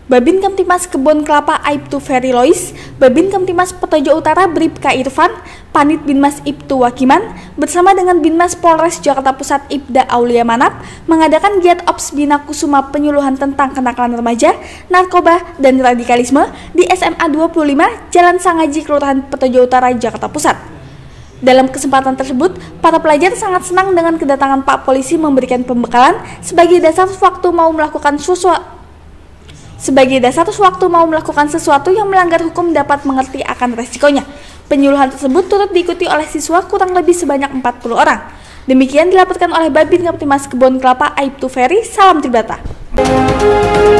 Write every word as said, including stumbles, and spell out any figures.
Babin Kamtimas Kebon Kelapa Aibtu Ferry Lois, Babin Kamtimas Petojo Utara Bribka Irfan, Panit Binmas Ibtu Wakiman, bersama dengan Binmas Polres Jakarta Pusat Ibda Aulia Manap, mengadakan giat Ops Bina Kusuma penyuluhan tentang kenakalan remaja, narkoba, dan radikalisme di S M A dua puluh lima Jalan Sangaji, Kelurahan Petojo Utara, Jakarta Pusat. Dalam kesempatan tersebut, para pelajar sangat senang dengan kedatangan Pak Polisi memberikan pembekalan sebagai dasar waktu mau melakukan sesuatu Sebagai dasar waktu mau melakukan sesuatu yang melanggar hukum dapat mengerti akan resikonya. Penyuluhan tersebut turut diikuti oleh siswa kurang lebih sebanyak empat puluh orang. Demikian dilaporkan oleh Babin Kamtimas Kebon Kelapa Aibtu Ferry. Salam Tribrata.